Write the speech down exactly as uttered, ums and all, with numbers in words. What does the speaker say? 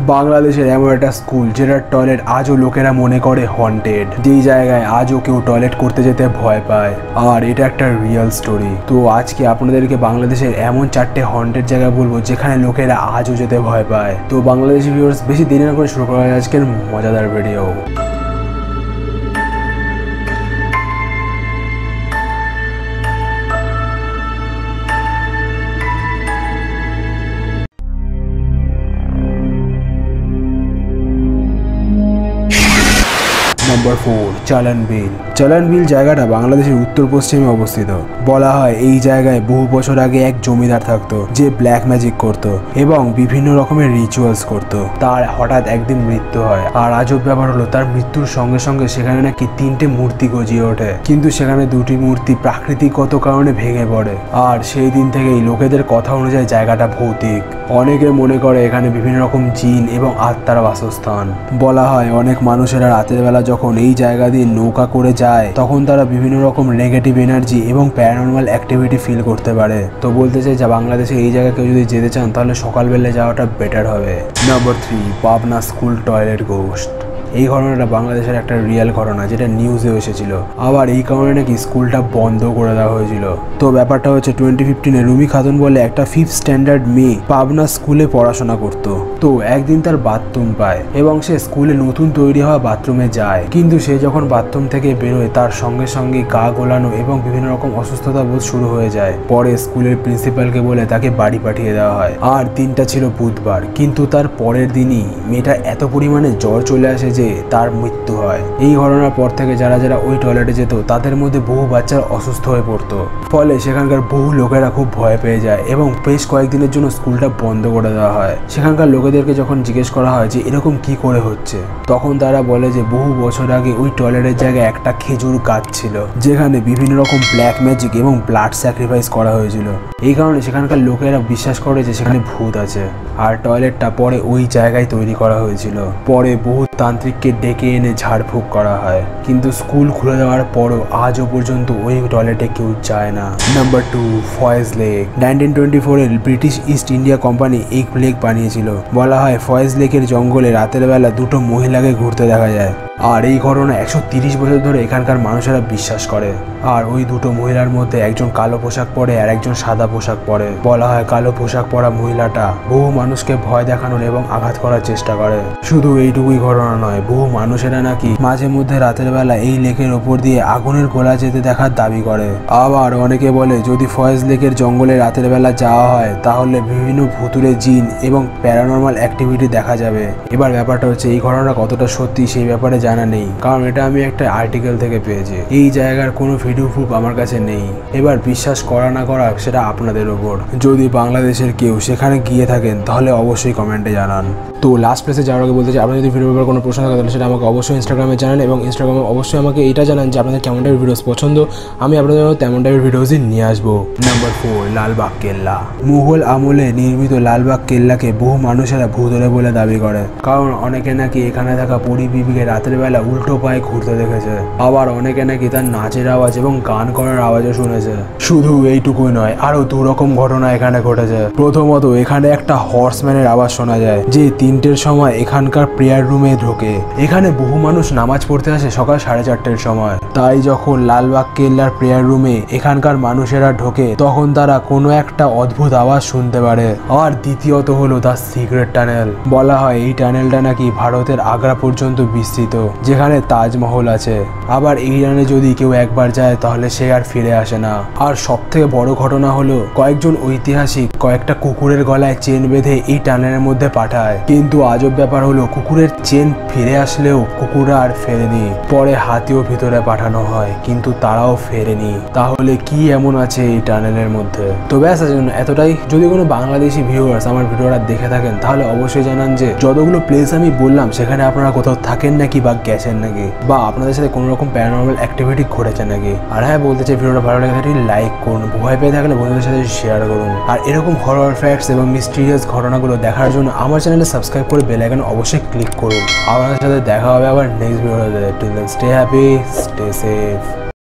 বাংলাদেশের এমন একটা স্কুল যেটার টয়লেট আজও লোকেরা মনে করে হন্টেড, যেই জায়গায় আজও কেউ টয়লেট করতে যেতে ভয় পায়। আর এটা একটা রিয়েল স্টোরি। তো আজকে আপনাদেরকে বাংলাদেশের এমন চারটে হন্টেড জায়গা বলবো যেখানে লোকেরা আজও যেতে ভয় পায়। তো বাংলাদেশি ভিউয়ার্স, বেশি দেরি না করে শুরু করা হয় আজকের মজাদার ভিডিও। নাম্বার ফোর, চালান বিল। চালান বিল জায়গাটা বাংলাদেশের উত্তর পশ্চিমে অবস্থিত। বলা হয় এই জায়গায় বহু বছর আগে এক জমিদার থাকতো যে ব্ল্যাক ম্যাজিক করত এবং বিভিন্ন রকমের রিচুয়ালস করত। তার হঠাৎ একদিন মৃত্যু হয়, আর আজব ব্যাপার হলো তার মৃত্যুর সঙ্গে সঙ্গে সেখানে নাকি তিনটে মূর্তি গজিয়ে ওঠে, কিন্তু সেখানে দুটি মূর্তি প্রাকৃতিকগত কারণে ভেঙে পড়ে। আর সেই দিন থেকেই লোকেদের কথা অনুযায়ী জায়গাটা ভৌতিক। অনেকে মনে করে এখানে বিভিন্ন রকম জিন এবং আত্মার বাসস্থান। বলা হয় অনেক মানুষেরা রাতের বেলা যখন এই জায়গা দিয়ে নৌকা করে যায় তখন তারা বিভিন্ন রকম নেগেটিভ এনার্জি এবং প্যারানর্মাল অ্যাক্টিভিটি ফিল করতে পারে। তো বলতে চাই যে বাংলাদেশে এই জায়গায় কেউ যদি যেতে চান তাহলে সকালবেলা যাওয়াটা বেটার হবে। Number three, Pabna school toilet ghost. এই ঘটনাটা বাংলাদেশের একটা রিয়েল ঘটনা যেটা নিউজে এসেছিল। আবার এই কারণে নাকি স্কুলটা বন্ধ করে দেওয়া হয়েছিল। তো ব্যাপারটা হচ্ছে টোয়েন্টি ফিফটিনে রুমি খাতুন বলে একটা ফিফথ স্ট্যান্ডার্ড মেয়ে পাবনা স্কুলে পড়াশোনা করত। তো একদিন তার বাথরুম পায় এবং সে স্কুলে নতুন তৈরি হওয়া বাথরুমে যায়, কিন্তু সে যখন বাথরুম থেকে বেরোয় তার সঙ্গে সঙ্গে গা গোলানো এবং বিভিন্ন রকম অসুস্থতা বোধ শুরু হয়ে যায়। পরে স্কুলের প্রিন্সিপালকে বলে তাকে বাড়ি পাঠিয়ে দেওয়া হয়। আর দিনটা ছিল বুধবার, কিন্তু তার পরের দিনই মেয়েটার এত পরিমাণে জ্বর চলে আসে যে তার মৃত্যু হয়। এই ঘটনার পর থেকে যারা যারা ওই টয়লেটে যেত তাদের মধ্যে বহু বাচ্চারা অসুস্থ হয়ে পড়তো। ফলে সেখানকার বহু লোকেরা খুব ভয় পেয়ে যায় এবং বেশ কয়েকদিনের জন্য স্কুলটা বন্ধ করে দেওয়া হয়। সেখানকার লোকেদেরকে যখন জিজ্ঞেস করা হয় যে এরকম কি করে হচ্ছে, তখন তারা বলে যে বহু বছর আগে ওই টয়লেটের জায়গায় একটা খেজুর গাছ ছিল যেখানে বিভিন্ন রকম ব্ল্যাক ম্যাজিক এবং ব্লাড স্যাক্রিফাইস করা হয়েছিল। এই কারণে সেখানকার লোকেরা বিশ্বাস করে যে সেখানে ভূত আছে। আর টয়লেটটা পরে ওই জায়গায় তৈরি করা হয়েছিল। পরে বহু তান্ত্রিককে ডেকে এনে ঝাড়ফুঁক করা হয়, কিন্তু স্কুল খুলে দেওয়ার পরও আজও পর্যন্ত ওই টয়লেটে কেউ যায় না। Number two, Foy's lake. Nineteen twenty ফোরের ব্রিটিশ ইস্ট ইন্ডিয়া কোম্পানি এই লেক বানিয়েছিল। বলা হয় ফয়েজ লেকের জঙ্গলে রাতের বেলা দুটো মহিলাকে ঘুরতে দেখা যায়। আর এই ঘটনা একশো তিরিশ বছর ধরে এখানকার মানুষেরা বিশ্বাস করে। আর ওই দুটো মহিলার মধ্যে একজন কালো পোশাক পরে আর একজন সাদা পোশাক পরে। বলা হয় কালো পোশাক পরা মহিলাটা বহু মানুষকে ভয় দেখানোর এবং আঘাত করার চেষ্টা করে। শুধু এইটুকুই ঘটনা নয়, বহু মানুষেরা নাকি মাঝে মধ্যে রাতের বেলা এই লেকের ওপর দিয়ে আগুনের গোলা যেতে দেখার দাবি করে। আবার অনেকে বলে যদি ফয়েজ লেকের জঙ্গলে রাতের বেলা যাওয়া হয় তাহলে বিভিন্ন ভুতুরে জিন এবং প্যারানর্মাল অ্যাক্টিভিটি দেখা যাবে। এবার ব্যাপারটা হচ্ছে এই ঘটনাটা কতটা সত্যি সেই ব্যাপারে জানা নেই, কারণ এটা আমি একটা আর্টিকেল থেকে পেয়েছি। এই জায়গার কোনো ভিডিও প্রুফ আমার কাছে নেই। এবার বিশ্বাস করা না করা সেটা আপনাদের ওপর। যদি বাংলাদেশের কেউ সেখানে গিয়ে থাকেন তাহলে অবশ্যই কমেন্টে জানান। তো লাস্ট প্লেসে যাওয়ার আগে বলতে চাই, আপনাদের যদি ভিডিওর ব্যাপারে কোনো প্রশ্ন থাকে তাহলে সেটা আমাকে অবশ্যই ইনস্টাগ্রামে জানান, এবং ইনস্টাগ্রামে অবশ্যই আমাকে এটা জানান যে আপনাদের কেমন টাইপের ভিডিওস পছন্দ। আমি আপনাদের জন্য তেমন টাইপের ভিডিওসই নিয়ে আসবো। নাম্বার ফোর, লালবাগ কেল্লা। মুঘল আমলে নির্মিত লালবাগ কেল্লাকে বহু মানুষেরা ভূতরে বলে দাবি করে, কারণ অনেকে নাকি এখানে থাকা পরিবিবিকে রাতের বেলা উল্টো পায়ে ঘুরতে দেখেছে। আবার অনেকে নাকি তার নাচের আওয়াজ এবং গান করার আওয়াজও শুনেছে। শুধু এইটুকুই নয়, আরো দু রকম ঘটনা এখানে ঘটেছে। প্রথমত, এখানে একটা হর্সম্যানের আওয়াজ শোনা যায় যে তিনটের সময় এখানকার প্রেয়ার রুমে ঢোকে। এখানে বহু মানুষ নামাজ পড়তে আসে সকাল সাড়ে চারটের সময়। তাই যখন লালবাগ কেল্লার প্রেয়ার রুমে এখানকার মানুষেরা ঢোকে তখন তারা কোনো একটা অদ্ভুত আওয়াজ শুনতে পারে। আর দ্বিতীয়ত হলো তার সিক্রেট টানেল। বলা হয় এই টানেলটা নাকি ভারতের আগ্রা পর্যন্ত বিস্তৃত, যেখানে তাজমহল আছে। আবার এই টানেলে যদি কেউ একবার যায় তাহলে সে আর ফিরে আসে না। আর সব থেকে বড় ঘটনা হলো কয়েকজন ঐতিহাসিক কয়েকটা কুকুরের গলায় চেন বেঁধে এই টানেলের মধ্যে পাঠায়, কিন্তু আজব ব্যাপার হলো কুকুরের চেন ফিরে আসলেও কুকুররা আর ফেরেনি। পরে হাতিও ভিতরে পাঠানো হয়, কিন্তু তারাও ফেরেনি। তাহলে কি এমন আছে এই টানেলের মধ্যে? তো ব্যাস আজকের জন্য এতটাই। যদি কোনো বাংলাদেশি ভিউয়ার্স আমার ভিডিওটা দেখে থাকেন তাহলে অবশ্যই জানান যে যতগুলো প্লেস আমি বললাম সেখানে আপনারা কোথাও থাকেন নাকি বা গেছেন নাকি, বা আপনাদের সাথে কোনো রকম প্যারানর্মাল অ্যাক্টিভিটি ঘটেছে নাকি। আর হ্যাঁ, বলতে চাই ভিডিওটা ভালো লাগে থাকলে লাইক করুন, ভয় পেয়ে থাকলে বন্ধুদের সাথে শেয়ার করুন। আর এরকম হরর ফ্যাক্টস এবং মিস্টিরিয়াস ঘটনাগুলো দেখার জন্য আমার চ্যানেলে সাবস্ক্রাইব করে বেল আইকনে অবশ্যই ক্লিক করুন। আপনাদের সাথে দেখা হবে আবার নেক্সট ভিডিওতে। Till then stay happy, stay safe.